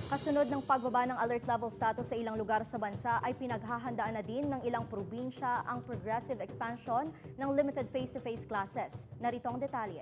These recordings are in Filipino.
Kasunod ng pagbaba ng alert level status sa ilang lugar sa bansa ay pinaghahandaan na din ng ilang probinsya ang progressive expansion ng limited face-to-face classes. Narito ang detalye.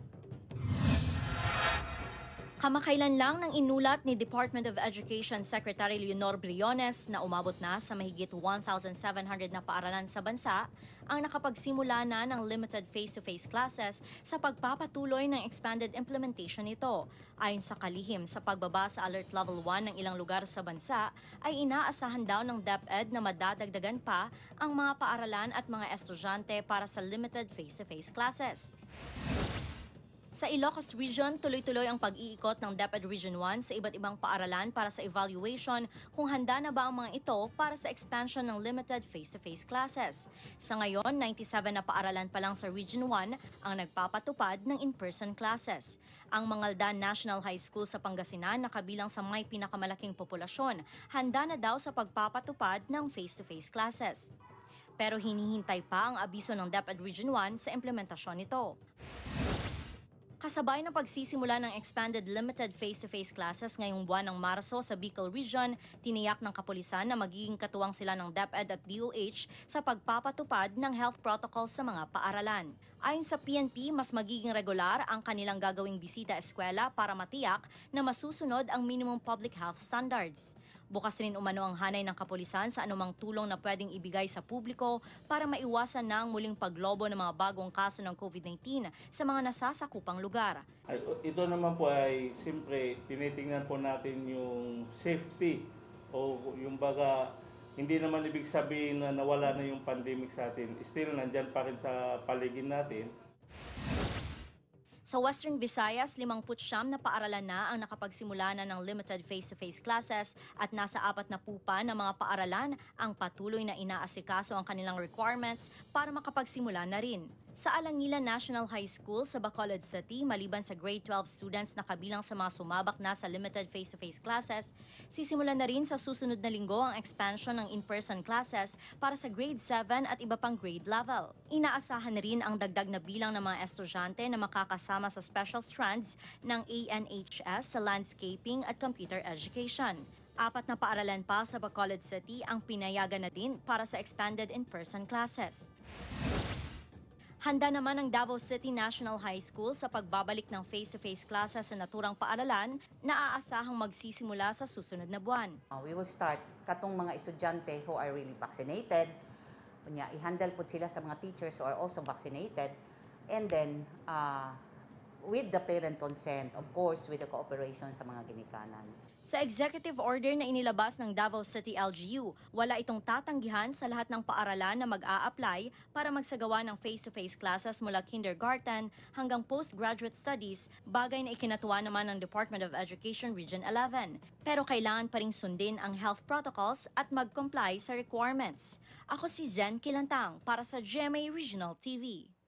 Kamakailan lang nang inulat ni Department of Education Secretary Leonor Briones na umabot na sa mahigit 1,700 na paaralan sa bansa ang nakapagsimula na ng limited face-to-face classes sa pagpapatuloy ng expanded implementation nito. Ayon sa kalihim, sa pagbaba sa Alert Level 1 ng ilang lugar sa bansa, ay inaasahan daw ng DepEd na madadagdagan pa ang mga paaralan at mga estudyante para sa limited face-to-face classes. Sa Ilocos Region, tuloy-tuloy ang pag-iikot ng DepEd Region 1 sa iba't ibang paaralan para sa evaluation kung handa na ba ang mga ito para sa expansion ng limited face-to-face classes. Sa ngayon, 97 na paaralan pa lang sa Region 1 ang nagpapatupad ng in-person classes. Ang Mangaldan National High School sa Pangasinan na kabilang sa may pinakamalaking populasyon, handa na daw sa pagpapatupad ng face-to-face classes. Pero hinihintay pa ang abiso ng DepEd Region 1 sa implementasyon nito. Kasabay ng pagsisimula ng expanded limited face-to-face classes ngayong buwan ng Marso sa Bicol Region, tiniyak ng kapulisan na magiging katuwang sila ng DepEd at DOH sa pagpapatupad ng health protocols sa mga paaralan. Ayon sa PNP, mas magiging regular ang kanilang gagawing bisita eskwela para matiyak na masusunod ang minimum public health standards. Bukas rin umano ang hanay ng kapulisan sa anumang tulong na pwedeng ibigay sa publiko para maiwasan na ang muling paglobo ng mga bagong kaso ng COVID-19 sa mga nasasakupang lugar. Ito naman po ay siyempre tinitingnan po natin yung safety o yung baga hindi naman ibig sabihin na nawala na yung pandemic sa atin. Still nandyan pa rin sa paligid natin. Sa Western Visayas, 59 na paaralan na ang nakapagsimula na ng limited face-to-face classes at nasa 40 pa na mga paaralan ang patuloy na inaasikaso ang kanilang requirements para makapagsimula na rin. Sa Alangilan National High School sa Bacolod City, maliban sa grade 12 students na kabilang sa mga sumabak na sa limited face-to-face classes, sisimulan na rin sa susunod na linggo ang expansion ng in-person classes para sa grade 7 at iba pang grade level. Inaasahan na rin ang dagdag na bilang ng mga estudyante na makakasama sa special strands ng ANHS sa landscaping at computer education. 4 na paaralan pa sa Bacolod City ang pinayagan na din para sa expanded in-person classes. Handa naman ang Davao City National High School sa pagbabalik ng face-to-face classes sa naturang paaralan na aasahang magsisimula sa susunod na buwan. We will start katong mga estudyante who are really vaccinated. I-handle po sila sa mga teachers who are also vaccinated. And then, with the parent consent, of course, with the cooperation sa mga ginikanan. Sa executive order na inilabas ng Davao City LGU, wala itong tatanggihan sa lahat ng paaralan na mag-a-apply para magsagawa ng face-to-face classes mula kindergarten hanggang postgraduate studies, bagay na ikinatuwa naman ng Department of Education Region 11. Pero kailangan pa ring sundin ang health protocols at mag-comply sa requirements. Ako si Zen Kilantang para sa GMA Regional TV.